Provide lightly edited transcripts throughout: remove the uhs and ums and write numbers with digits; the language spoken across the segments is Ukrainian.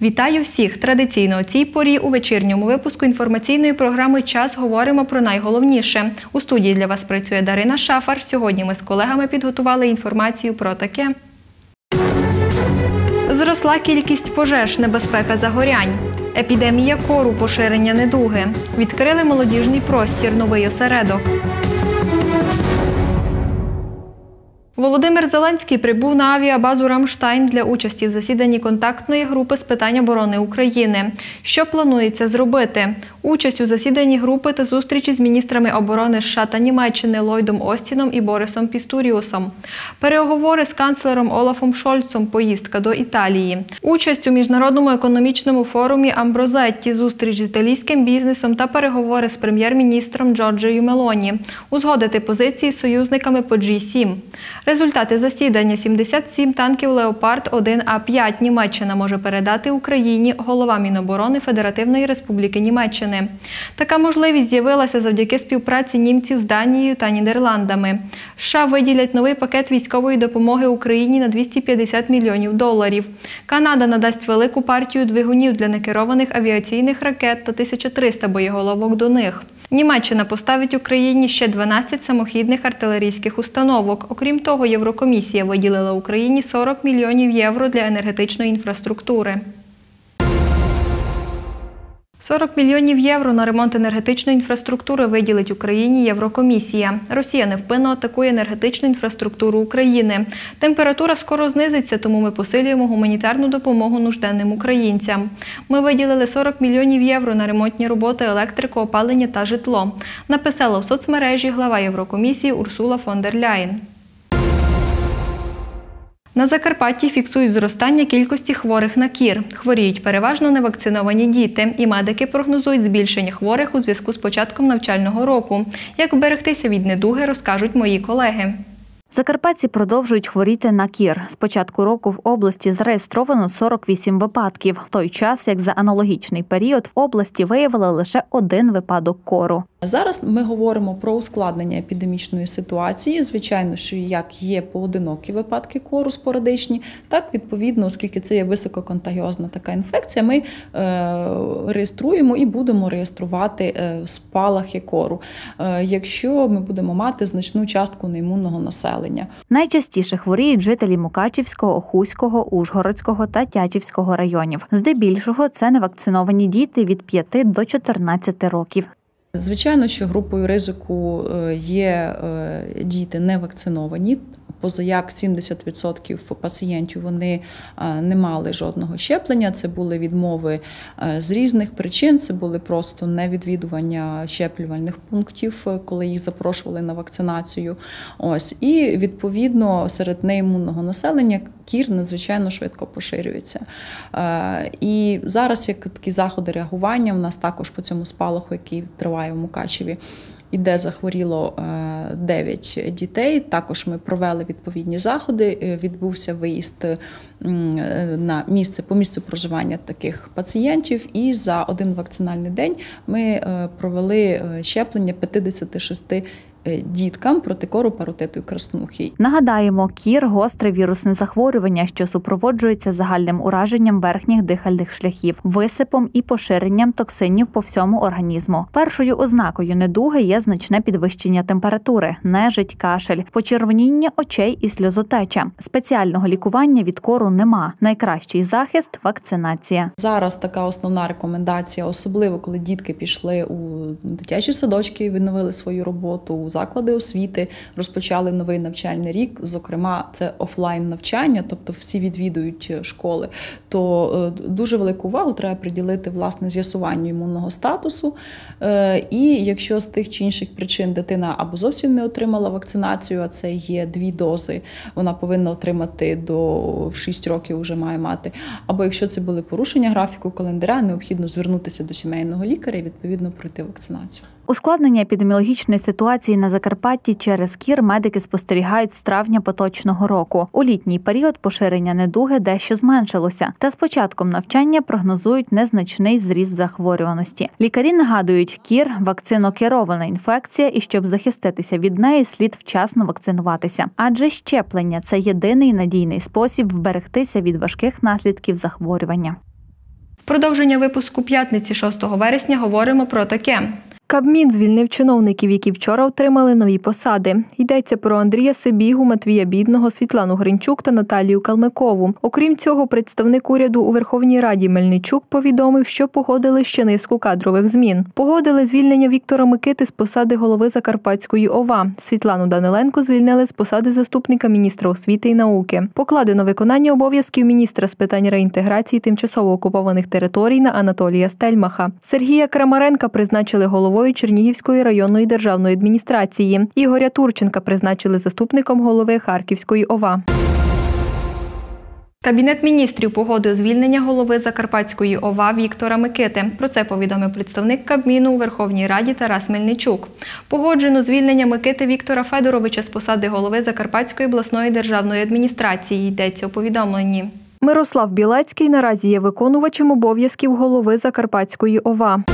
Вітаю всіх! Традиційно о цій порі у вечірньому випуску інформаційної програми «Час» говоримо про найголовніше. У студії для вас працює Дарина Шафар. Сьогодні ми з колегами підготували інформацію про таке. Зросла кількість пожеж, небезпека загорянь. Епідемія кору, поширення недуги. Відкрили молодіжний простір, новий осередок. Володимир Зеленський прибув на авіабазу «Рамштайн» для участі в засіданні контактної групи з питань оборони України. Що планується зробити? Участь у засіданні групи та зустрічі з міністрами оборони США та Німеччини Ллойдом Остіном і Борисом Пісторіусом. Переговори з канцлером Олафом Шольцом, поїздка до Італії. Участь у міжнародному економічному форумі «Амброзетті», зустріч з італійським бізнесом та переговори з прем'єр-міністром Джорджією Мелоні. Узгодити позиції з союзниками по G7. Результати засідання: 77 танків «Леопард-1А5» Німеччина може передати Україні, голова Міноборони Федеративної Республіки Німеччини. Така можливість з'явилася завдяки співпраці німців з Данією та Нідерландами. США виділять новий пакет військової допомоги Україні на $250 мільйонів. Канада надасть велику партію двигунів для некерованих авіаційних ракет та 1300 боєголовок до них. Німеччина поставить Україні ще 12 самохідних артилерійських установок. Окрім того, Єврокомісія виділила Україні 40 мільйонів євро для енергетичної інфраструктури. 40 мільйонів євро на ремонт енергетичної інфраструктури виділить Україні Єврокомісія. Росія невпинно атакує енергетичну інфраструктуру України. Температура скоро знизиться, тому ми посилюємо гуманітарну допомогу нужденним українцям. Ми виділили 40 мільйонів євро на ремонтні роботи, електрику, опалення та житло. Написала в соцмережі глава Єврокомісії Урсула фон дер Ляєн. На Закарпатті фіксують зростання кількості хворих на кір. Хворіють переважно невакциновані діти. І медики прогнозують збільшення хворих у зв'язку з початком навчального року. Як вберегтися від недуги, розкажуть мої колеги. Закарпатці продовжують хворіти на кір. З початку року в області зареєстровано 48 випадків, в той час, як за аналогічний період в області виявили лише 1 випадок кору. Зараз ми говоримо про ускладнення епідемічної ситуації. Звичайно, що як є поодинокі випадки кору спорадичні, так відповідно, оскільки це є висококонтагіозна така інфекція, ми реєструємо і будемо реєструвати спалахи кору, якщо ми будемо мати значну частку неімунного населення. Найчастіше хворіють жителі Мукачівського, Охузького, Ужгородського та Тячівського районів. Здебільшого це невакциновані діти від 5 до 14 років. Звичайно, що групою ризику є діти невакциновані. Позаяк 70% пацієнтів вони не мали жодного щеплення. Це були відмови з різних причин, це були просто невідвідування щеплювальних пунктів, коли їх запрошували на вакцинацію. І відповідно серед неімунного населення кір надзвичайно швидко поширюється. І зараз, як такі заходи реагування, у нас також по цьому спалаху, який триває в Мукачеві, і захворіло 9 дітей. Також ми провели відповідні заходи, відбувся виїзд на місце, по місцю проживання таких пацієнтів. І за один вакцинальний день ми провели щеплення 56 діткам проти кору, паротиту і краснухи. Нагадаємо, кір – гостре вірусне захворювання, що супроводжується загальним ураженням верхніх дихальних шляхів, висипом і поширенням токсинів по всьому організму. Першою ознакою недуги є значне підвищення температури, нежить, кашель, почервоніння очей і сльозотеча. Спеціального лікування від кору нема. Найкращий захист – вакцинація. Зараз така основна рекомендація, особливо коли дітки пішли у дитячі садочки, відновили свою роботу, у заклади освіти, розпочали новий навчальний рік, зокрема це офлайн навчання, тобто всі відвідують школи, то дуже велику увагу треба приділити власне з'ясуванню імунного статусу. І якщо з тих чи інших причин дитина або зовсім не отримала вакцинацію, а це є 2 дози, вона повинна отримати в 6 років вже має мати, або якщо це були порушення графіку календаря, необхідно звернутися до сімейного лікаря і відповідно пройти вакцинацію. Ускладнення епідеміологічної ситуації на Закарпатті через кір медики спостерігають з травня поточного року. У літній період поширення недуги дещо зменшилося, та з початком навчання прогнозують незначний зріст захворюваності. Лікарі нагадують, кір – вакцинокерована інфекція, і щоб захиститися від неї, слід вчасно вакцинуватися. Адже щеплення – це єдиний надійний спосіб вберегтися від важких наслідків захворювання. Продовження випуску п'ятниці 6 вересня говоримо про таке. Кабмін звільнив чиновників, які вчора отримали нові посади. Йдеться про Андрія Сибігу, Матвія Бідного, Світлану Гринчук та Наталію Калмикову. Окрім цього, представник уряду у Верховній Раді Мельничук повідомив, що погодили ще низку кадрових змін. Погодили звільнення Віктора Микити з посади голови Закарпатської ОВА. Світлану Даниленко звільнили з посади заступника міністра освіти і науки. Покладено виконання обов'язків міністра з питань реінтеграції тимчасово окупованих територій на Анатолія Стельмаха. Сергія Крамаренка призначили головою Чернігівської районної державної адміністрації. Ігоря Турченка призначили заступником голови Харківської ОВА. Кабінет міністрів погодив звільнення голови Закарпатської ОВА Віктора Микити. Про це повідомив представник Кабміну у Верховній Раді Тарас Мельничук. Погоджено звільнення Микити Віктора Федоровича з посади голови Закарпатської обласної державної адміністрації, йдеться у повідомленні. Мирослав Білецький наразі є виконувачем обов'язків голови Закарпатської ОВА.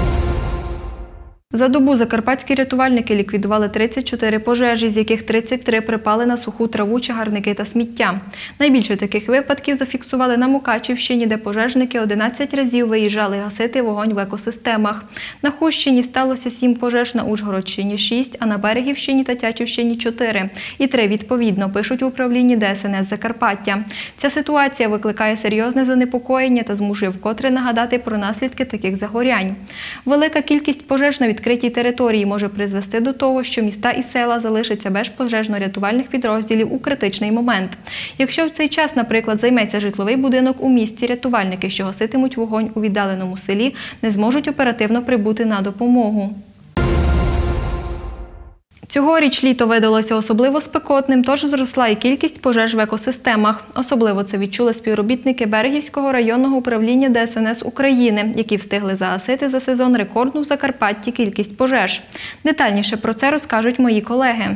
За добу закарпатські рятувальники ліквідували 34 пожежі, з яких 33 припали на суху траву, чагарники та сміття. Найбільше таких випадків зафіксували на Мукачівщині, де пожежники 11 разів виїжджали гасити вогонь в екосистемах. На Хустщині сталося 7 пожеж, на Ужгородщині – 6, а на Берегівщині та Тячівщині – 4. І 3 відповідно, пишуть у управлінні ДСНС Закарпаття. Ця ситуація викликає серйозне занепокоєння та змушує вкотре нагадати про наслідки таких загорянь. Велика кількість пожеж на відкритій території може призвести до того, що міста і села залишаться без пожежно-рятувальних підрозділів у критичний момент. Якщо в цей час, наприклад, займеться житловий будинок у місті, рятувальники, що гаситимуть вогонь у віддаленому селі, не зможуть оперативно прибути на допомогу. Цьогоріч літо видалося особливо спекотним, тож зросла і кількість пожеж в екосистемах. Особливо це відчули співробітники Берегівського районного управління ДСНС України, які встигли загасити за сезон рекордну в Закарпатті кількість пожеж. Детальніше про це розкажуть мої колеги.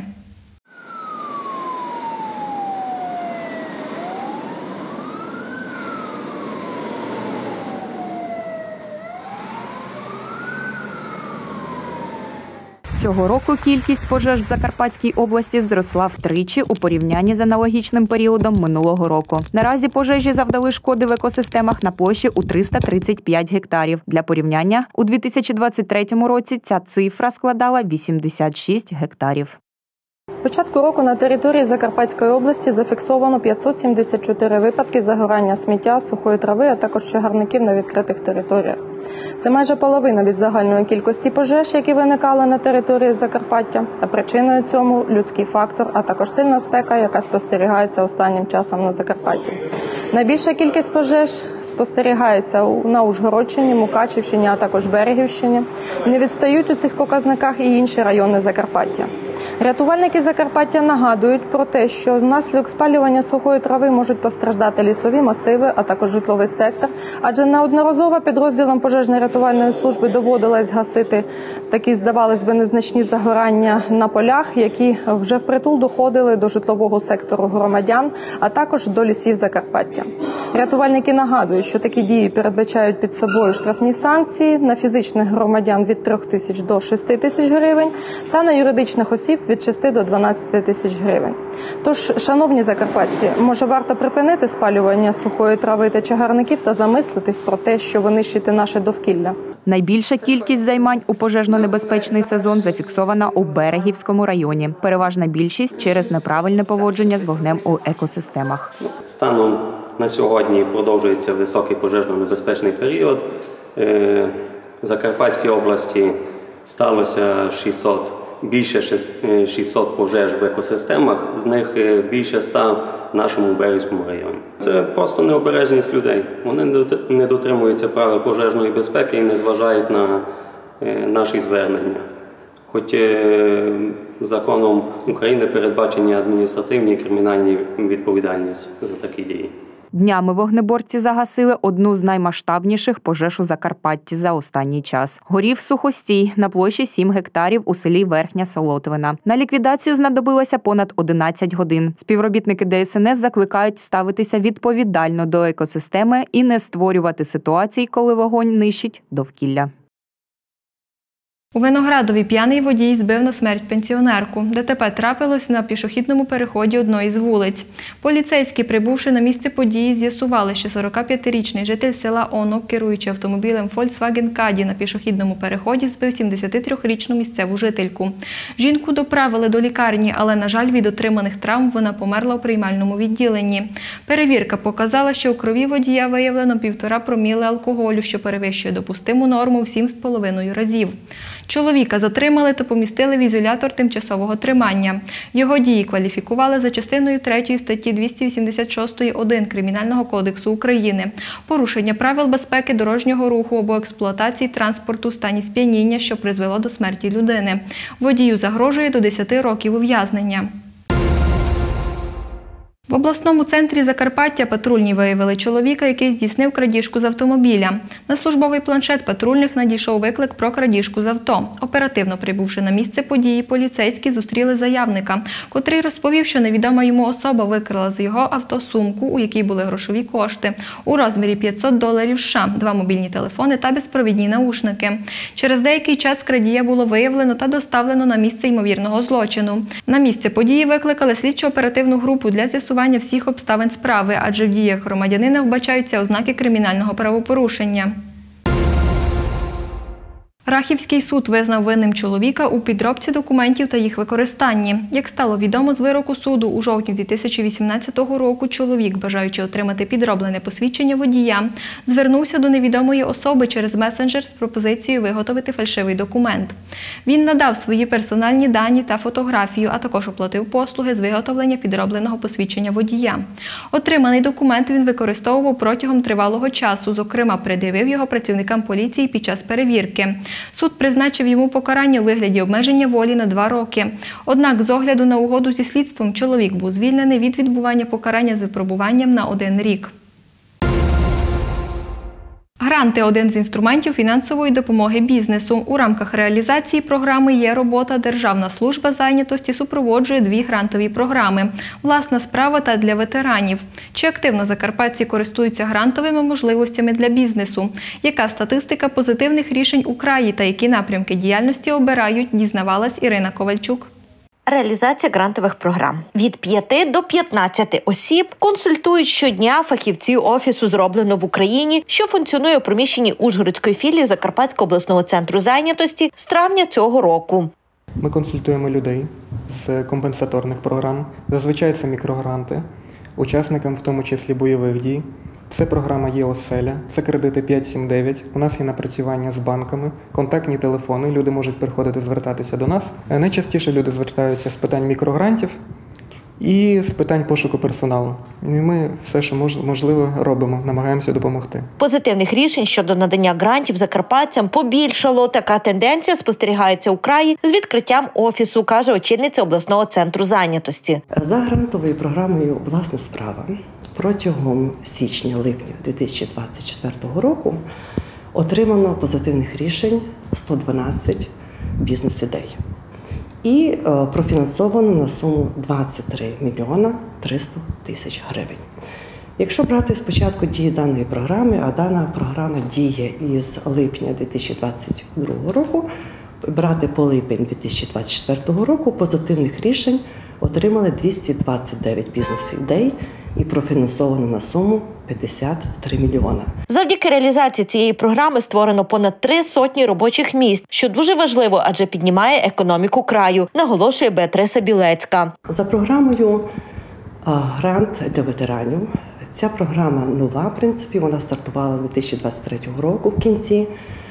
Цього року кількість пожеж в Закарпатській області зросла втричі у порівнянні з аналогічним періодом минулого року. Наразі пожежі завдали шкоди в екосистемах на площі у 335 гектарів. Для порівняння, у 2023 році ця цифра складала 86 гектарів. З початку року на території Закарпатської області зафіксовано 574 випадки загорання сміття, сухої трави, а також чагарників на відкритих територіях. Це майже половина від загальної кількості пожеж, які виникали на території Закарпаття, а причиною цьому людський фактор, а також сильна спека, яка спостерігається останнім часом на Закарпатті. Найбільша кількість пожеж спостерігається на Ужгородщині, Мукачівщині, а також Берегівщині. Не відстають у цих показниках і інші райони Закарпаття. Рятувальники Закарпаття нагадують про те, що внаслідок спалювання сухої трави можуть постраждати лісові масиви, а також житловий сектор, адже неодноразово підрозділам пожежно-рятувальної служби доводилось гасити такі, здавалось би, незначні загорання на полях, які вже впритул доходили до житлового сектору громадян, а також до лісів Закарпаття. Рятувальники нагадують, що такі дії передбачають під собою штрафні санкції на фізичних громадян від 3 тисяч до 6 тисяч гривень та на юридичних осіб від 6 до 12 тисяч гривень. Тож, шановні закарпатці, може варто припинити спалювання сухої трави та чагарників та замислитись про те, що ви нищите наше довкілля? Найбільша кількість займань у пожежно-небезпечний сезон зафіксована у Берегівському районі. Переважна більшість через неправильне поводження з вогнем у екосистемах. Станом на сьогодні продовжується високий пожежно-небезпечний період. В Закарпатській області сталося більше 600 пожеж в екосистемах, з них більше 100 в нашому Берегівському районі. Це просто необережність людей. Вони не дотримуються правил пожежної безпеки і не зважають на наші звернення. Хоч законом України передбачені адміністративні і кримінальні відповідальність за такі дії. Днями вогнеборці загасили одну з наймасштабніших пожеж у Закарпатті за останній час. Горів сухостій на площі 7 гектарів у селі Верхня Солотвина. На ліквідацію знадобилося понад 11 годин. Співробітники ДСНС закликають ставитися відповідально до екосистеми і не створювати ситуацій, коли вогонь нищить довкілля. У Виноградові п'яний водій збив на смерть пенсіонерку. ДТП трапилось на пішохідному переході одної з вулиць. Поліцейські, прибувши на місце події, з'ясували, що 45-річний житель села Онок, керуючи автомобілем Volkswagen Caddy на пішохідному переході, збив 73-річну місцеву жительку. Жінку доправили до лікарні, але, на жаль, від отриманих травм вона померла у приймальному відділенні. Перевірка показала, що у крові водія виявлено 1,5 проміли алкоголю, що перевищує допустиму норму в 7,5 разів. Чоловіка затримали та помістили в ізолятор тимчасового тримання. Його дії кваліфікували за частиною 3 статті 286.1 Кримінального кодексу України – порушення правил безпеки дорожнього руху або експлуатації транспорту в стані сп'яніння, що призвело до смерті людини. Водію загрожує до 10 років ув'язнення. В обласному центрі Закарпаття патрульні виявили чоловіка, який здійснив крадіжку з автомобіля. На службовий планшет патрульних надійшов виклик про крадіжку з авто. Оперативно прибувши на місце події, поліцейські зустріли заявника, котрий розповів, що невідома йому особа викрала з його авто сумку, у якій були грошові кошти у розмірі $500 США, 2 мобільні телефони та безпровідні наушники. Через деякий час крадія було виявлено та доставлено на місце ймовірного злочину. На місце події викликали слідчо-оперативну групу для з'ясування всіх обставин справи, адже в діях громадянина вбачаються ознаки кримінального правопорушення. Рахівський суд визнав винним чоловіка у підробці документів та їх використанні. Як стало відомо з вироку суду, у жовтні 2018 року чоловік, бажаючи отримати підроблене посвідчення водія, звернувся до невідомої особи через месенджер з пропозицією виготовити фальшивий документ. Він надав свої персональні дані та фотографію, а також оплатив послуги з виготовлення підробленого посвідчення водія. Отриманий документ він використовував протягом тривалого часу, зокрема, пред'явив його працівникам поліції під час перевірки. Суд призначив йому покарання у вигляді обмеження волі на 2 роки. Однак, з огляду на угоду зі слідством, чоловік був звільнений від відбування покарання з випробуванням на 1 рік. Гранти – один з інструментів фінансової допомоги бізнесу. У рамках реалізації програми «Є робота» Державна служба зайнятості супроводжує 2 грантові програми – «Власна справа» та «Для ветеранів». Чи активно закарпатці користуються грантовими можливостями для бізнесу? Яка статистика позитивних рішень у краї та які напрямки діяльності обирають, дізнавалась Ірина Ковальчук. Реалізація грантових програм. Від 5 до 15 осіб консультують щодня фахівці Офісу «Зроблено в Україні», що функціонує у приміщенні Ужгородської філії Закарпатського обласного центру зайнятості з травня цього року. Ми консультуємо людей з компенсаторних програм. Зазвичай це мікрогранти, учасникам в тому числі бойових дій. Це програма «Є оселя», це кредити 5-7-9. У нас є напрацювання з банками, контактні телефони, люди можуть приходити звертатися до нас. Найчастіше люди звертаються з питань мікрогрантів і з питань пошуку персоналу. І ми все, що можливо, робимо, намагаємося допомогти. Позитивних рішень щодо надання грантів закарпатцям побільшало. Така тенденція спостерігається у краї з відкриттям офісу, каже очільниця обласного центру зайнятості. За грантовою програмою «Власна справа» протягом січня-липня 2024 року отримано позитивних рішень 112 бізнес-ідей і профінансовано на суму 23 мільйона 300 тисяч гривень. Якщо брати спочатку дії даної програми, а дана програма діє із липня 2022 року, брати по липень 2024 року, позитивних рішень отримали 229 бізнес-ідей і профінансовано на суму 53 мільйона. Завдяки реалізації цієї програми створено понад 300 робочих місць, що дуже важливо, адже піднімає економіку краю, наголошує Беатриса Білецька. За програмою «Грант для ветеранів». Ця програма нова, в принципі, вона стартувала 2023 року в кінці.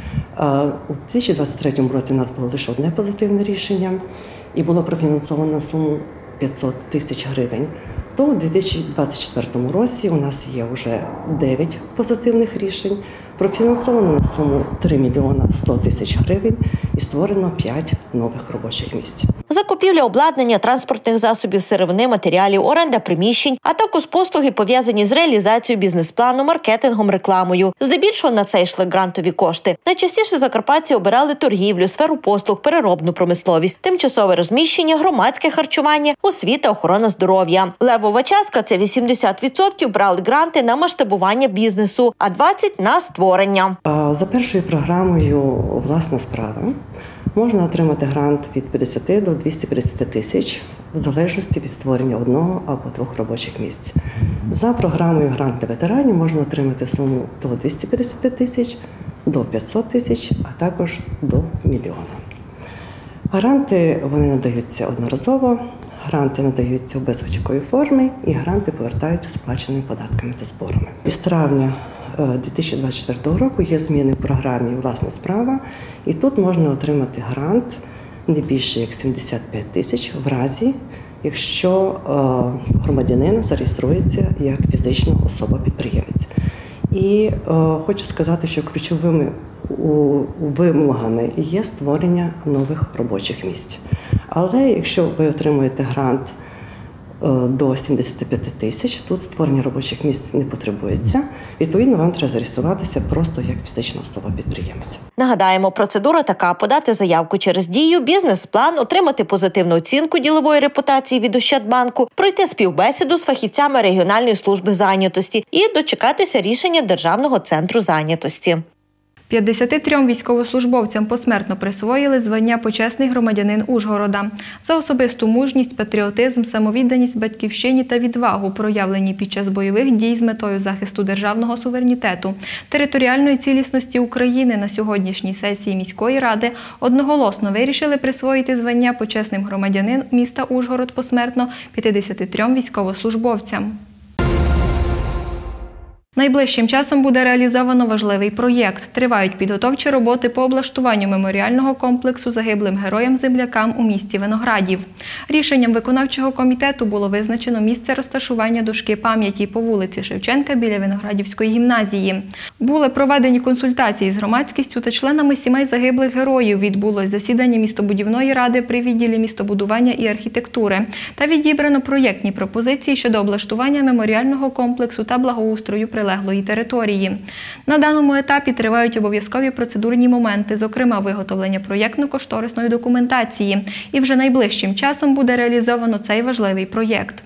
У 2023 році у нас було лише одне позитивне рішення і було профінансовано на суму 500 тисяч гривень. То у 2024 році у нас є вже 9 позитивних рішень, профінансовано на суму 3 мільйона 100 тисяч гривень і створено 5 нових робочих місць. Закупівля обладнання, транспортних засобів, сировини, матеріалів, оренда приміщень, а також послуги, пов'язані з реалізацією бізнес-плану, маркетингом, рекламою. Здебільшого на це йшли грантові кошти. Найчастіше закарпатці обирали торгівлю, сферу послуг, переробну промисловість, тимчасове розміщення, громадське харчування, освіта, охорона здоров'я. Левова частка – це 80% брали гранти на масштабування бізнесу, а 20% – на створення. За першою програмою «Власна справа» можна отримати грант від 50 до 250 тисяч, в залежності від створення одного або двох робочих місць. За програмою «Грант для ветеранів» можна отримати суму до 250 тисяч, до 500 тисяч, а також до мільйона. Гранти вони надаються одноразово, гранти надаються в безготівковій формі і гранти повертаються сплаченими податками та зборами. Із травня 2024 року є зміни в програмі «Власна справа», і тут можна отримати грант не більше як 75 тисяч в разі, якщо громадянин зареєструється як фізична особа-підприємець. І хочу сказати, що ключовими вимогами є створення нових робочих місць. Але якщо ви отримуєте грант до 75 тисяч, тут створення робочих місць не потребується. Відповідно, вам треба зареєструватися просто як фізична особа-підприємець. Нагадаємо, процедура така: подати заявку через Дію, бізнес-план, отримати позитивну оцінку ділової репутації від Ощадбанку, пройти співбесіду з фахівцями регіональної служби зайнятості і дочекатися рішення Державного центру зайнятості. 53 військовослужбовцям посмертно присвоїли звання «Почесний громадянин Ужгорода» за особисту мужність, патріотизм, самовідданість батьківщині та відвагу, проявлені під час бойових дій з метою захисту державного суверенітету, територіальної цілісності України. На сьогоднішній сесії міської ради одноголосно вирішили присвоїти звання «Почесним громадянин міста Ужгород» посмертно 53 військовослужбовцям. Найближчим часом буде реалізовано важливий проєкт. Тривають підготовчі роботи по облаштуванню меморіального комплексу загиблим героям-землякам у місті Виноградів. Рішенням виконавчого комітету було визначено місце розташування дошки пам'яті по вулиці Шевченка біля Виноградівської гімназії. Були проведені консультації з громадськістю та членами сімей загиблих героїв. Відбулось засідання містобудівної ради при відділі містобудування і архітектури. Та відібрано проєктні пропозиції щодо облаштування меморіального комплексу та благоустрою прилеглої території. На даному етапі тривають обов'язкові процедурні моменти, зокрема виготовлення проєктно-кошторисної документації. І вже найближчим часом буде реалізовано цей важливий проєкт.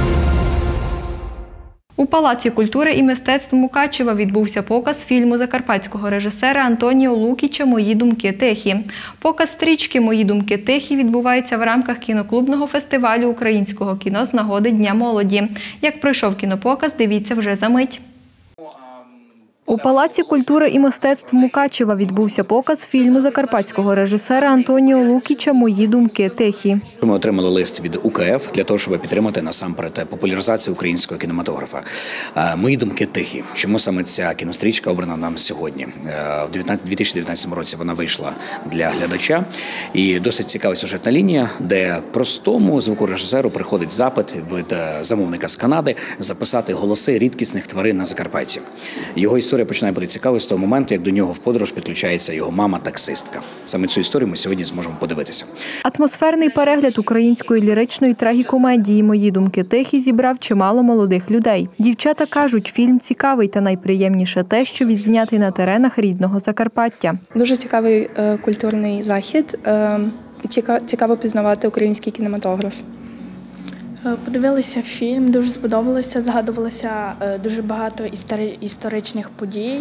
У Палаці культури і мистецтв Мукачева відбувся показ фільму закарпатського режисера Антоніо Лукіча «Мої думки тихі». Показ стрічки «Мої думки тихі» відбувається в рамках кіноклубного фестивалю українського кіно з нагоди Дня молоді. Як пройшов кінопоказ, дивіться вже за мить. У Палаці культури і мистецтв Мукачева відбувся показ фільму закарпатського режисера Антоніо Лукіча «Мої думки тихі». Ми отримали лист від УКФ для того, щоб підтримати насамперед популяризацію українського кінематографа. «Мої думки тихі». Чому саме ця кінострічка обрана нам сьогодні? В 2019 році вона вийшла для глядача. І досить цікава сюжетна лінія, де простому звукорежисеру приходить запит від замовника з Канади записати голоси рідкісних тварин на Закарпатті. Його історія починає бути цікавою з того моменту, як до нього в подорож підключається його мама-таксистка. Саме цю історію ми сьогодні зможемо подивитися. Атмосферний перегляд української ліричної трагікомедії «Мої думки тихі» зібрав чимало молодих людей. Дівчата кажуть, фільм цікавий та найприємніше те, що відзнятий на теренах рідного Закарпаття. Дуже цікавий культурний захід. Цікаво пізнавати український кінематограф. Подивилися фільм, дуже сподобалося, згадувалося дуже багато історичних подій.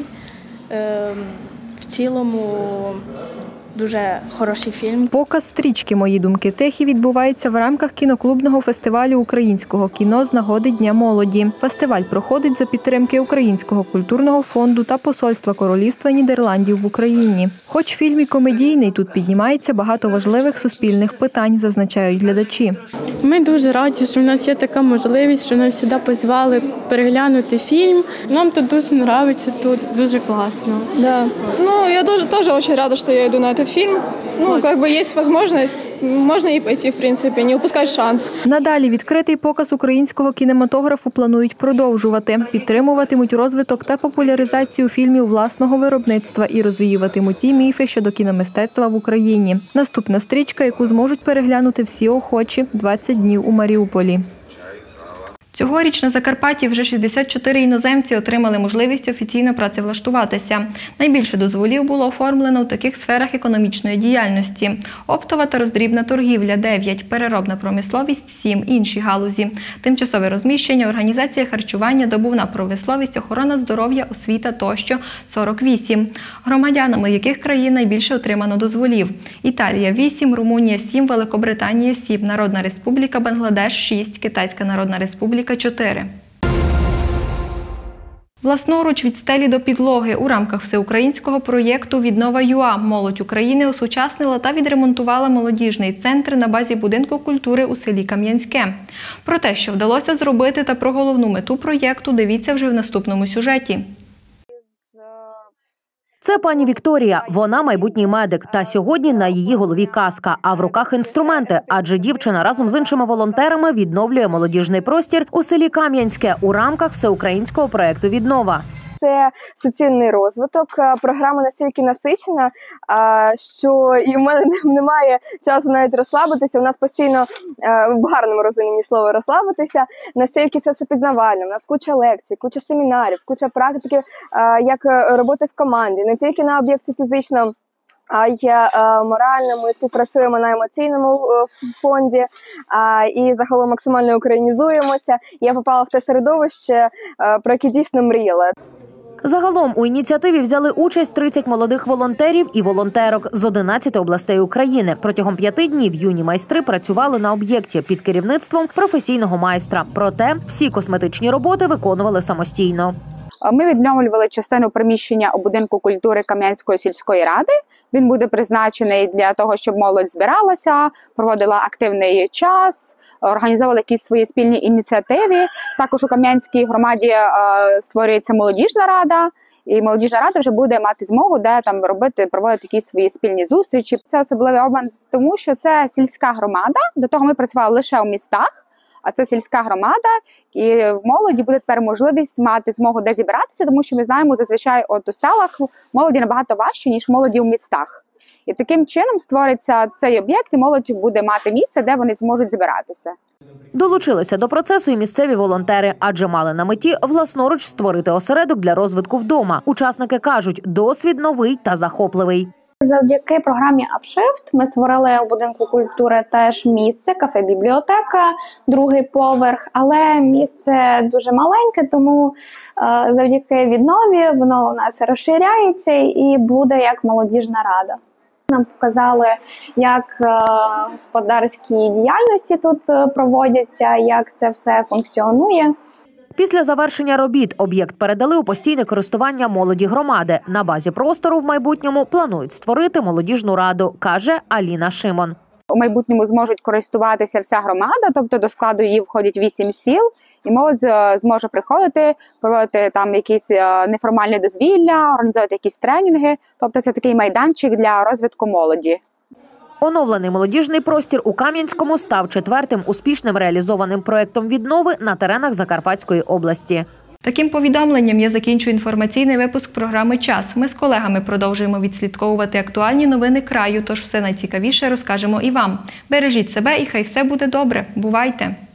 В цілому дуже хороший фільм. Показ стрічки «Мої думки тихі» відбувається в рамках кіноклубного фестивалю українського кіно з нагоди Дня молоді. Фестиваль проходить за підтримки Українського культурного фонду та Посольства Королівства Нідерландів в Україні. Хоч фільм і комедійний, тут піднімається багато важливих суспільних питань, зазначають глядачі. Ми дуже раді, що в нас є така можливість, що нас сюди позвали переглянути фільм. Нам тут дуже подобається, тут дуже класно. Да. Я тоже очень рада, что я иду на этот фильм. Есть возможность, можно и пойти, в принципе, не упускать шанс. Надалі відкритий показ українського кінематографу планують продовжувати. Підтримуватимуть розвиток та популяризацію фільмів власного виробництва і розвіюватимуть ті міфи щодо кіномистецтва в Україні. Наступна стрічка, яку зможуть переглянути всі охочі – 20 днів у Маріуполі. Цьогоріч на Закарпатті вже 64 іноземці отримали можливість офіційно працевлаштуватися. Найбільше дозволів було оформлено в таких сферах економічної діяльності. Оптова та роздрібна торгівля – 9, переробна промисловість – 7, інші галузі. Тимчасове розміщення, організація харчування, добувна промисловість, охорона здоров'я, освіта тощо – 48. Громадянами яких країн найбільше отримано дозволів? Італія – 8, Румунія – 7, Великобританія – 7, Народна Республіка Бангладеш – 6, Китайська Народна Республіка – 4. Власноруч від стелі до підлоги у рамках всеукраїнського проєкту «Віднова.ЮА» молодь України осучаснила та відремонтувала молодіжний центр на базі будинку культури у селі Кам'янське. Про те, що вдалося зробити та про головну мету проєкту, дивіться вже в наступному сюжеті. Це пані Вікторія. Вона майбутній медик. Та сьогодні на її голові каска, а в руках інструменти. Адже дівчина разом з іншими волонтерами відновлює молодіжний простір у селі Кам'янське у рамках всеукраїнського проєкту «Віднова». Це суцільний розвиток. Програма настільки насичена, що і в мене немає часу навіть розслабитися. У нас постійно, в гарному розумінні слова, розслабитися. Настільки це все пізнавально. У нас куча лекцій, куча семінарів, куча практики, як роботи в команді. Не тільки на об'єкті фізично, а й морально. Ми співпрацюємо на емоційному фонді і загалом максимально українізуємося. Я попала в те середовище, про яке дійсно мріяла. Загалом у ініціативі взяли участь 30 молодих волонтерів і волонтерок з 11 областей України. Протягом 5 днів юні майстри працювали на об'єкті під керівництвом професійного майстра. Проте всі косметичні роботи виконували самостійно. Ми відновлювали частину приміщення у будинку культури Кам'янської сільської ради. Він буде призначений для того, щоб молодь збиралася, проводила активний час, організовували якісь свої спільні ініціативи. Також у Кам'янській громаді створюється молодіжна рада, і молодіжна рада вже буде мати змогу де там проводити якісь свої спільні зустрічі. Це особливий момент, тому що це сільська громада. До того ми працювали лише у містах, а це сільська громада, і в молоді буде тепер можливість мати змогу де зібратися, тому що ми знаємо, зазвичай от у селах молоді набагато важче, ніж молоді у містах. І таким чином створиться цей об'єкт, і молодь буде мати місце, де вони зможуть збиратися. Долучилися до процесу і місцеві волонтери, адже мали на меті власноруч створити осередок для розвитку вдома. Учасники кажуть, досвід новий та захопливий. Завдяки програмі «Апшифт» ми створили у будинку культури теж місце, кафе-бібліотека, другий поверх, але місце дуже маленьке, тому завдяки віднові воно у нас розширяється і буде як молодіжна рада. Нам показали, як господарські діяльності тут проводяться, як це все функціонує. Після завершення робіт об'єкт передали у постійне користування молоді громади. На базі простору в майбутньому планують створити молодіжну раду, каже Аліна Шимон. У майбутньому зможуть користуватися вся громада, тобто до складу її входять 8 сіл, і молодь зможе приходити, проводити там якісь неформальні дозвілля, організовувати якісь тренінги, тобто це такий майданчик для розвитку молоді. Оновлений молодіжний простір у Кам'янському став 4-тим успішним реалізованим проєктом віднови на теренах Закарпатської області. Таким повідомленням я закінчую інформаційний випуск програми «Час». Ми з колегами продовжуємо відслідковувати актуальні новини краю, тож все найцікавіше розкажемо і вам. Бережіть себе і хай все буде добре. Бувайте!